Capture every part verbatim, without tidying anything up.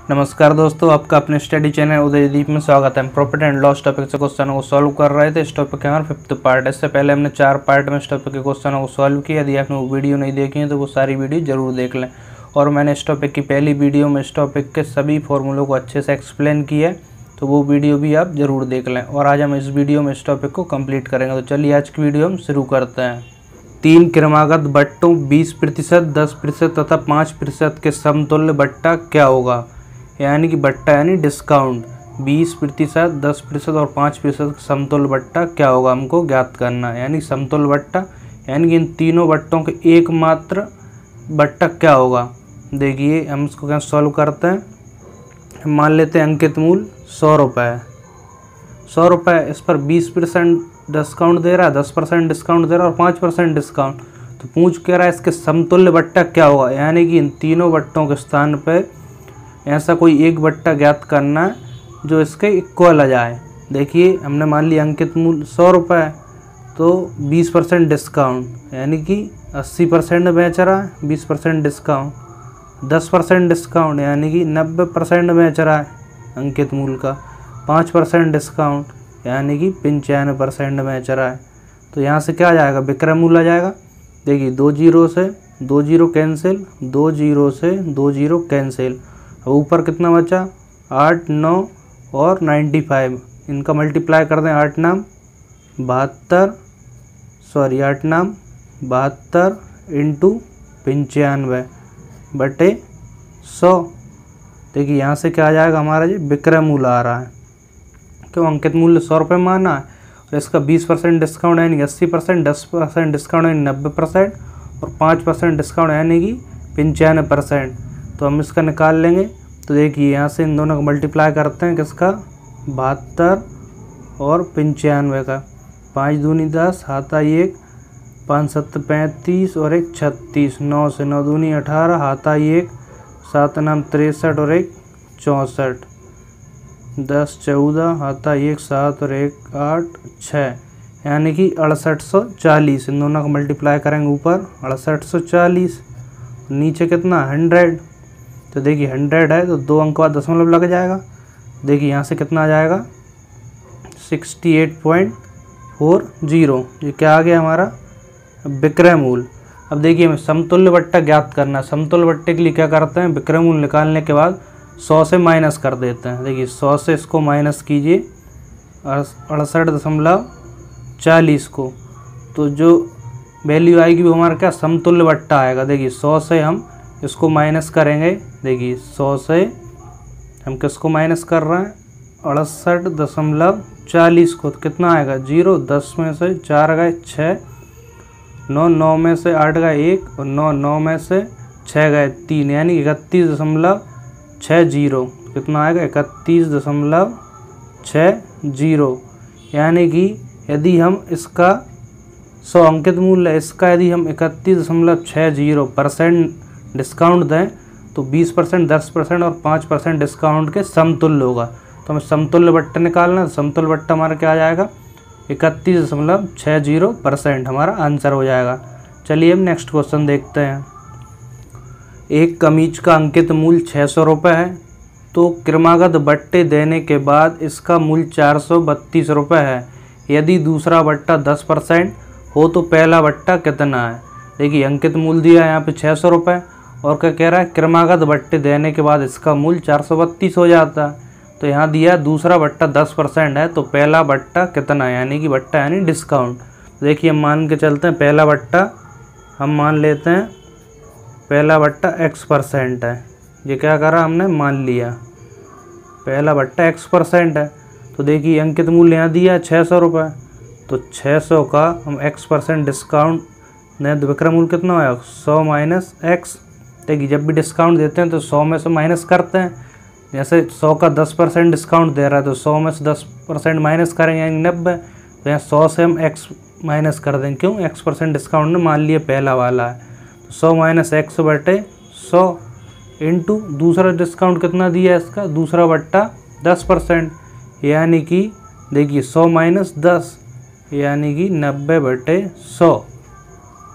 नमस्कार दोस्तों, आपका अपने स्टडी चैनल उदय दीप में स्वागत है। प्रॉफिट एंड लॉस टॉपिक से क्वेश्चनों को सॉल्व कर रहे थे। इस टॉपिक के हमारा फिफ्थ पार्ट। इससे पहले हमने चार पार्ट में इस टॉपिक के क्वेश्चनों को सॉल्व किया। यदि आपने वो वीडियो नहीं देखी है तो वो सारी वीडियो जरूर देख लें। और मैंने इस टॉपिक की पहली वीडियो में इस टॉपिक के सभी फॉर्मूलों को अच्छे से एक्सप्लेन किया है, तो वो वीडियो भी आप ज़रूर देख लें। और आज हम इस वीडियो में इस टॉपिक को कंप्लीट करेंगे। तो चलिए आज की वीडियो हम शुरू करते हैं। तीन क्रमागत बट्टों बीस प्रतिशत, दस प्रतिशत तथा पाँच प्रतिशत के समतुल्य बट्टा क्या होगा। यानी कि बट्टा यानी डिस्काउंट बीस प्रतिशत, दस प्रतिशत और पाँच प्रतिशत समतुल्य बट्टा क्या होगा, हमको ज्ञात करना है। यानी समतुल्य बट्टा यानी कि इन तीनों बट्टों के एकमात्र बट्टा क्या होगा। देखिए हम इसको क्या सॉल्व करते हैं। मान लेते हैं अंकित मूल्य सौ रुपये सौ रुपये इस पर बीस परसेंट डिस्काउंट दे रहा है, दस परसेंट डिस्काउंट दे रहा है और पाँच परसेंट डिस्काउंट। तो पूछ कह रहा है इसके समतुल्य बट्टा क्या होगा। यानी कि इन तीनों बट्टों के स्थान पर ऐसा कोई एक बट्टा ज्ञात करना है जो इसके इक्वल आ जाए। देखिए हमने मान लिया अंकित मूल्य सौ रुपये, तो बीस परसेंट डिस्काउंट यानी कि अस्सी परसेंट बेच रहा है, बीस परसेंट डिस्काउंट, दस परसेंट डिस्काउंट यानी कि नब्बे परसेंट बेच रहा है अंकित मूल्य का, पाँच परसेंट डिस्काउंट यानी कि पंचानवे परसेंट बेच रहा है। तो यहाँ से क्या आ जाएगा, विक्रय मूल्य आ जाएगा। देखिए दो जीरो से दो जीरो कैंसिल, दो जीरो से दो जीरो कैंसिल, ऊपर कितना बचा आठ, नौ और नाइन्टी फाइव। इनका मल्टीप्लाई कर दें, आठ नाम बहत्तर सॉरी आठ नाम बहत्तर इंटू पंचानवे बटे सौ। देखिए यहाँ से क्या आ जाएगा हमारा जी विक्रय मूल्य आ रहा है। क्यों, अंकित मूल्य सौ रुपये माना है और इसका बीस परसेंट डिस्काउंट यानी कि अस्सी परसेंट, दस परसेंट डिस्काउंट यानी नब्बे परसेंट और पाँच परसेंट डिस्काउंट यानी कि पंचानवे परसेंट। तो हम इसका निकाल लेंगे। तो देखिए यहाँ से इन दोनों को मल्टीप्लाई करते हैं, किसका बहत्तर और पंचानवे का। पाँच दूनी दस, हाथा एक, पाँच सत्तर पैंतीस और एक छत्तीस, नौ से नौ दूनी अठारह, हाथा एक, सात नाम तिरसठ और एक चौंसठ, दस चौदह, हाथा एक सात और एक आठ छः यानी कि अड़सठ सौ चालीस। इन दोनों को मल्टीप्लाई करेंगे, ऊपर अड़सठ सौ चालीस, नीचे कितना हंड्रेड। तो देखिए हंड्रेड है तो दो अंक बाद दशमलव लग जाएगा। देखिए यहाँ से कितना आ जाएगा sixty eight point four zero. ये क्या आ गया हमारा विक्रय मूल्य। अब देखिए हमें समतुल्य बट्टा ज्ञात करना है। समतुल्य बट्टे के लिए क्या करते हैं, विक्रय मूल्य निकालने के बाद सौ से माइनस कर देते हैं। देखिए सौ से इसको माइनस कीजिए अड़सठ दशमलव चालीस को, तो जो वैल्यू आएगी वो हमारा क्या समतुल्य बट्टा आएगा। देखिए सौ से हम इसको माइनस करेंगे। देखिए सौ से हम किसको माइनस कर रहे हैं, अड़सठ दशमलव चालीस को, तो कितना आएगा जीरो, दस में से चार गए छः, नौ नौ में से आठ गए एक और नौ नौ में से छः गए तीन यानी इकतीस दशमलव छः जीरो। कितना आएगा इकतीस दशमलव छः जीरो। यानी कि यदि हम इसका सौ अंकित मूल्य है, इसका यदि हम इकतीस दशमलव छः जीरो परसेंट डिस्काउंट दें तो बीस परसेंट, दस परसेंट और पाँच परसेंट डिस्काउंट के समतुल्य होगा। तो हमें समतुल्य बट्टा निकालना है। समतुल्य बट्टा हमारा क्या आ जाएगा इकतीस दशमलव छः जीरो परसेंट हमारा आंसर हो जाएगा। चलिए हम नेक्स्ट क्वेश्चन देखते हैं। एक कमीज का अंकित मूल्य छः सौ रुपये है, तो क्रमागत बट्टे देने के बाद इसका मूल्य चार सौ बत्तीस रुपये है। यदि दूसरा बट्टा दस परसेंट हो तो पहला बट्टा कितना है। देखिए अंकित मूल्य दिया है यहाँ पे छः सौ रुपये और क्या कह रहा है, क्रमागत बट्टे देने के बाद इसका मूल्य चार सौ बत्तीस हो जाता है। तो यहाँ दिया दूसरा बट्टा दस परसेंट है तो पहला बट्टा कितना है, यानी कि बट्टा यानी डिस्काउंट। देखिए हम मान के चलते हैं पहला बट्टा हम मान लेते हैं पहला बट्टा एक्स परसेंट है। ये क्या करा हमने मान लिया पहला बट्टा एक्स परसेंट है। तो देखिए अंकित मूल्य यहाँ दिया छः सौ रुपये, तो छः सौ का हम एक्स परसेंट डिस्काउंट नहीं तो विक्रय मूल्य कितना होगा सौ माइनस एक्स। देखिए जब भी डिस्काउंट देते हैं तो सौ में से माइनस करते हैं। जैसे सौ का दस परसेंट डिस्काउंट दे रहा है तो सौ में से दस परसेंट माइनस करेंगे यानी नब्बे। तो यहाँ सौ से हम एक्स माइनस कर देंगे, क्यों एक्स परसेंट डिस्काउंट ने मान लिया पहला वाला है। तो सौ माइनस एक्स बटे सौ इंटू दूसरा डिस्काउंट कितना दिया है इसका, दूसरा बट्टा दस परसेंट यानी कि देखिए सौ माइनस दस यानी कि नब्बे बटे सौ।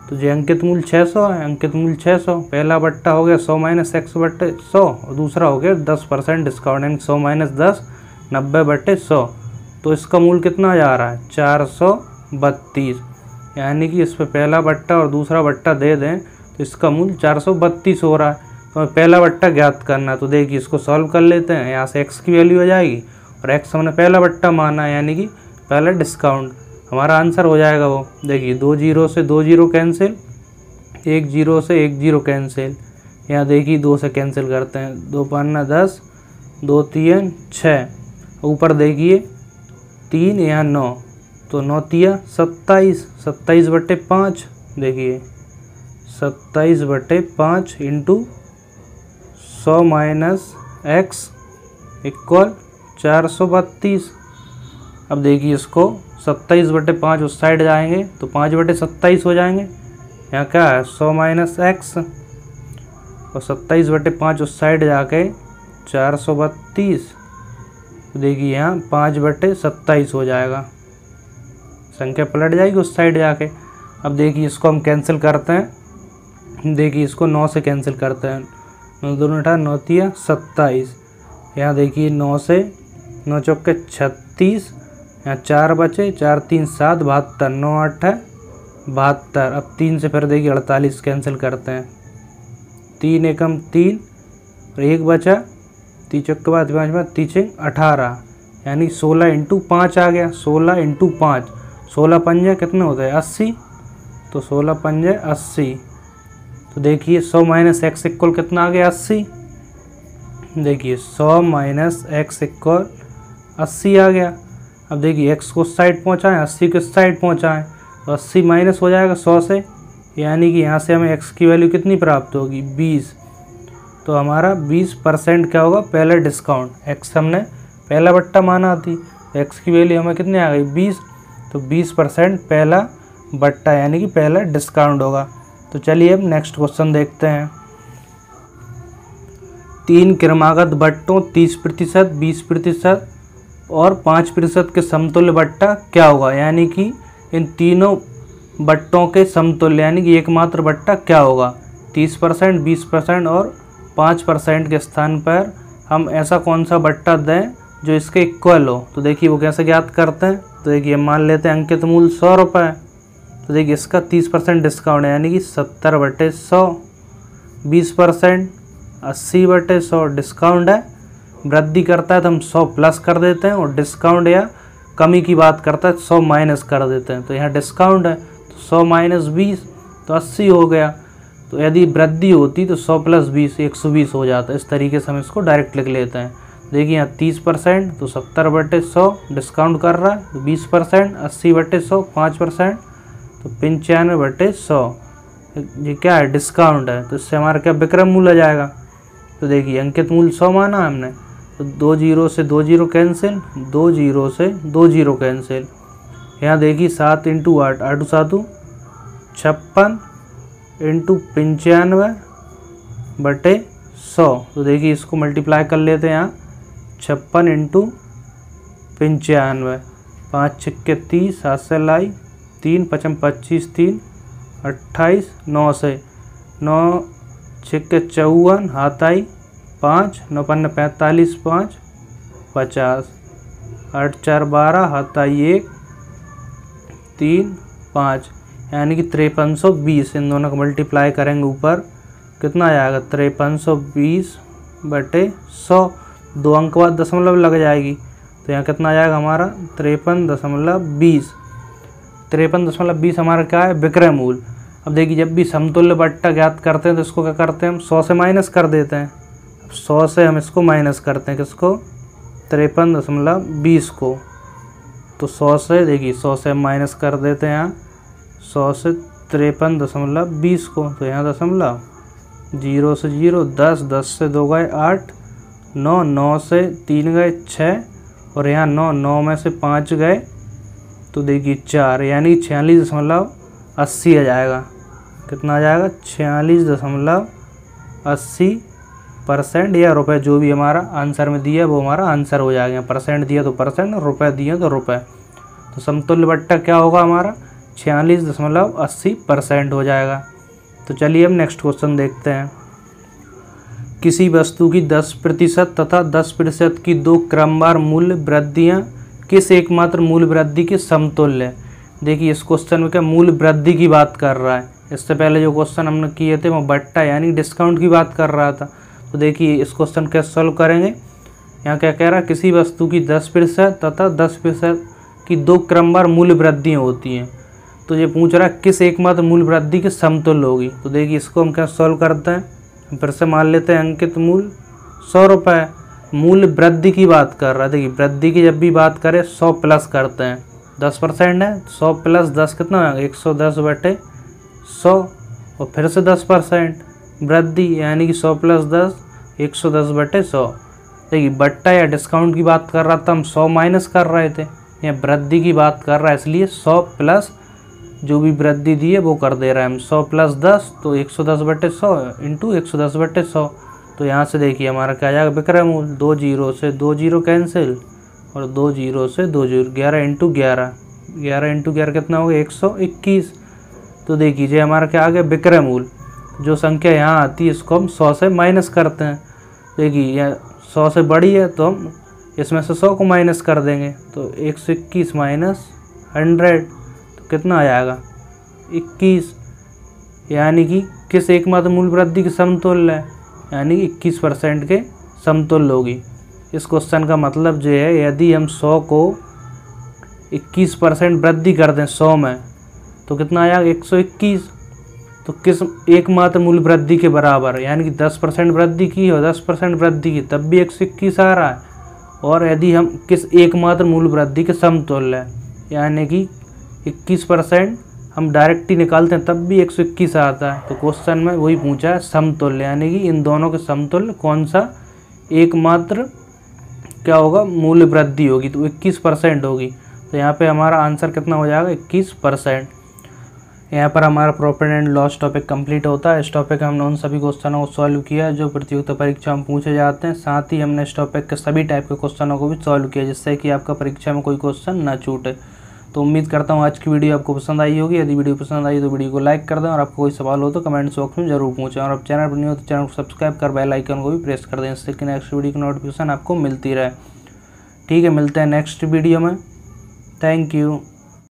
तो जो अंकित मूल्य छः सौ है, अंकित मूल्य छः सौ, पहला बट्टा हो गया सौ माइनस एक्स बट्टे सौ और दूसरा हो गया दस परसेंट डिस्काउंट यानी सौ माइनस दस नब्बे बट्टे सौ। तो इसका मूल्य कितना जा रहा है चार सौ बत्तीस, यानी कि इस पर पहला बट्टा और दूसरा बट्टा दे दें तो इसका मूल्य चार सौ बत्तीस हो रहा है। तो हमें पहला बट्टा ज्ञात करना है, तो देखिए इसको सॉल्व कर लेते हैं। यहाँ से x की वैल्यू हो जाएगी और x हमने पहला बट्टा माना है यानी कि पहला डिस्काउंट, हमारा आंसर हो जाएगा वो। देखिए दो जीरो से दो जीरो कैंसिल, एक जीरो से एक जीरो कैंसिल, यहाँ देखिए दो से कैंसिल करते हैं, दो पन्ना दस, दो तीन छः, ऊपर देखिए तीन यहाँ नौ, तो नौ तिया सत्ताईस, सत्ताईस बट्टे पाँच, देखिए सत्ताईस बट्टे पाँच इंटू सौ माइनस एक्स इक्वल चार सौ बत्तीस। अब देखिए इसको सत्ताईस बटे पाँच उस साइड जाएंगे तो पाँच बटे सत्ताईस हो जाएंगे, यहाँ क्या है सौ माइनस एक्स और सत्ताईस बटे पाँच उस साइड जाके चार सौ बत्तीस, तो देखिए यहाँ पाँच बटे सत्ताईस हो जाएगा, संख्या पलट जाएगी उस साइड जाके। अब देखिए इसको हम कैंसिल करते हैं, देखिए इसको नौ से कैंसिल करते हैं, नौ दोनों अठारह, नौ तिया सत्ताईस, यहाँ देखिए नौ से नौ चौके छत्तीस, यहाँ चार बचे, चार तीन सात, बहत्तर, नौ आठ है बहत्तर। अब तीन से फिर देखिए अड़तालीस कैंसिल करते हैं, तीन एकम तीन और एक बचा, तीन चौक के बाद पाँच बाद तीन अठारह, यानी सोलह इंटू पाँच आ गया, सोलह इंटू पाँच, सोलह पंजे कितने होते हैं अस्सी, तो सोलह पंजे अस्सी। तो देखिए सौ माइनस एक्स इक्वल कितना आ गया अस्सी, देखिए सौ माइनस एक्स इक्वल अस्सी आ गया। अब देखिए x को साइड पहुँचाएँ, अस्सी को साइड पहुँचाएँ, तो अस्सी माइनस हो जाएगा सौ से, यानी कि यहाँ से हमें x की वैल्यू कितनी प्राप्त होगी बीस। तो हमारा बीस परसेंट क्या होगा पहला डिस्काउंट, x हमने पहला बट्टा माना थी, x की वैल्यू हमें कितनी आ गई बीस, तो बीस परसेंट पहला बट्टा यानी कि पहला डिस्काउंट होगा। तो चलिए अब नेक्स्ट क्वेश्चन देखते हैं। तीन क्रमागत बट्टों तीस प्रतिशत, बीस प्रतिशत और पाँच प्रतिशत के समतुल्य बट्टा क्या होगा, यानी कि इन तीनों बट्टों के समतुल्य यानी कि एकमात्र बट्टा क्या होगा। तीस परसेंट, बीस परसेंट और पाँच परसेंट के स्थान पर हम ऐसा कौन सा बट्टा दें जो इसके इक्वल हो। तो देखिए वो कैसे ज्ञात करते हैं, तो देखिए मान लेते हैं अंकित मूल्य सौ रुपये, तो देखिए इसका तीस परसेंट डिस्काउंट है यानी कि सत्तर बटे सौ, बीस परसेंट अस्सी बटे सौ डिस्काउंट है, वृद्धि करता है तो हम सौ प्लस कर देते हैं और डिस्काउंट या कमी की बात करता है तो सौ माइनस कर देते हैं। तो यहाँ डिस्काउंट है तो सौ माइनस बीस तो अस्सी हो गया, तो यदि वृद्धि होती तो सौ प्लस बीस एक सौ बीस हो जाता है। इस तरीके से हम इसको डायरेक्ट लिख लेते हैं। देखिए यहाँ तीस परसेंट तो सत्तर बटे सौ डिस्काउंट कर रहा है, तो बीस परसेंट अस्सी बटे सौ, पाँच परसेंट तो पंचानवे बटे सौ, ये क्या है डिस्काउंट है, तो इससे हमारा क्या विक्रम मूल्य आ जाएगा। तो देखिए अंकित मूल्य सौ माना हमने, तो दो जीरो से दो जीरो कैंसिल, दो जीरो से दो जीरो कैंसिल, यहाँ देखिए सात इंटू आठ, आठ सातू छप्पन इंटू पंचानवे बटे सौ, तो देखिए इसको मल्टीप्लाई कर लेते हैं यहाँ, छप्पन इंटू पंचानवे, पाँच छक्के तीस, सात से लाई तीन, पचम पच्चीस, तीन अट्ठाईस, नौ से नौ छक्के चौवन, हाथ आई पाँच, नौ पन्ना पैंतालीस, पाँच पचास, आठ चार बारह, हाथ आई एक, तीन पाँच, यानी कि तिरपन सौ बीस। इन दोनों को मल्टीप्लाई करेंगे ऊपर कितना आ जाएगा तिरपन सौ बीस बटे सौ, दो अंक बाद दशमलव लग जाएगी, तो यहाँ कितना आ जाएगा हमारा तिरपन दशमलव बीस। तिरपन दशमलव बीस हमारा क्या है विक्रय मूल्य। अब देखिए जब भी समतुल्य बट्टा ज्ञात करते हैं तो इसको क्या करते हैं हम सौ से माइनस कर देते हैं। अब सौ से हम इसको माइनस करते हैं किसको, तिरपन दशमलव बीस को, तो सौ से देखिए सौ से हम माइनस कर देते हैं यहाँ सौ से तिरपन दशमलव बीस को, तो यहाँ दशमलव जीरो से जीरो दस, दस से दो गए आठ, नौ, नौ से तीन गए छः और यहाँ नौ, नौ में से पाँच गए तो देखिए चार, यानी छियालीस दशमलव अस्सी आ जाएगा। कितना आ जाएगा छियालीस दशमलव अस्सी परसेंट या रुपए, जो भी हमारा आंसर में दिया वो हमारा आंसर हो जाएगा। परसेंट दिया तो परसेंट, रुपए दिए तो रुपए। तो समतुल्य बट्टा क्या होगा हमारा, छियालीस दशमलव अस्सी परसेंट हो जाएगा। तो चलिए हम नेक्स्ट क्वेश्चन देखते हैं। किसी वस्तु की दस प्रतिशत तथा दस प्रतिशत की दो क्रमवार मूल्य वृद्धियाँ किस एकमात्र मूल्य वृद्धि के समतुल्य है। देखिए इस क्वेश्चन में क्या मूल्य वृद्धि की बात कर रहा है। इससे पहले जो क्वेश्चन हमने किए थे वो बट्टा यानी डिस्काउंट की बात कर रहा था। तो देखिए इस क्वेश्चन कैसे सॉल्व करेंगे। यहाँ क्या कह रहा है, किसी वस्तु की दस प्रतिशत तथा दस प्रतिशत की दो क्रमवार मूल्य वृद्धियाँ होती हैं। तो ये पूछ रहा है किस एकमात्र मूल्य वृद्धि के समतुल्य होगी। तो देखिए इसको हम क्या सॉल्व करते हैं। फिर से मान लेते हैं अंकित मूल्य सौ रुपये, मूल्य वृद्धि की बात कर रहा है। देखिए वृद्धि की जब भी बात करें सौ प्लस करते हैं, दस परसेंट है, सौ प्लस दस कितना है, एक सौ दस बटे सौ, और फिर से दस परसेंट वृद्धि यानी कि सौ प्लस दस एक सौ दस बटे सौ। देखिए बट्टा या डिस्काउंट की बात कर रहा था, हम सौ माइनस कर रहे थे। या वृद्धि की बात कर रहा है इसलिए सौ प्लस जो भी वृद्धि दी है वो कर दे रहा है हम। सौ प्लस दस तो एक सौ दस बटे सौ इंटू एक सौ दस बटे सौ। तो यहाँ से देखिए हमारा क्या आ जाएगा विक्रय मूल्य, दो जीरो से दो जीरो कैंसिल और दो जीरो से दो जीरो, ग्यारह इंटू ग्यारह, ग्यारह इंटू ग्यारह कितना होगा एक सौ इक्कीस। तो देखिए हमारा क्या आ गया विक्रय मूल्य। जो संख्या यहाँ आती है इसको हम सौ से माइनस करते हैं। देखिए यह सौ से बड़ी है तो हम इसमें से सौ को माइनस कर देंगे। तो एक सौ इक्कीस माइनस हंड्रेड तो कितना आ जाएगा इक्कीस, यानी कि किस एकमात्र मूल्य वृद्धि के समतुल्य है, यानी कि इक्कीस परसेंट के समतुल्य होगी। इस क्वेश्चन का मतलब जो है यदि हम सौ को इक्कीस परसेंट वृद्धि कर दें सौ में तो कितना आया एक सौ इक्कीस। तो किस एकमात्र मूल्य वृद्धि के बराबर, यानी कि दस परसेंट वृद्धि की और दस परसेंट वृद्धि की तब भी एक सौ इक्कीस आ रहा है। और यदि हम किस एकमात्र मूल्य वृद्धि के समतुल्य है, यानी कि इक्कीस परसेंट हम डायरेक्ट ही निकालते हैं तब भी एक सौ इक्कीस आता है। तो क्वेश्चन में वही पूछा है समतुल्य, यानी कि इन दोनों के समतुल्य कौन सा एकमात्र क्या होगा मूल्य वृद्धि होगी, तो इक्कीस परसेंट होगी। तो यहाँ पे हमारा आंसर कितना हो जाएगा इक्कीस परसेंट। यहाँ पर हमारा profit and loss topic complete होता है। इस टॉपिक हमने उन सभी क्वेश्चनों को सॉल्व किया जो प्रतियोगिता परीक्षा में पूछे जाते हैं। साथ ही हमने इस टॉपिक के सभी टाइप के क्वेश्चनों को भी सॉल्व किया जिससे कि आपका परीक्षा में कोई क्वेश्चन ना छूटे। तो उम्मीद करता हूँ आज की वीडियो आपको पसंद आई होगी। यदि वीडियो पसंद आई तो वीडियो को लाइक कर दें और आपको कोई सवाल हो तो कमेंट्स बॉक्स में जरूर पूछें। और आप चैनल पर नहीं हो तो चैनल को सब्सक्राइब कर बेल आइकन को भी प्रेस कर दें जिससे कि नेक्स्ट वीडियो की नोटिफिकेशन आपको मिलती रहे। ठीक है, मिलते हैं नेक्स्ट वीडियो में। Thank you.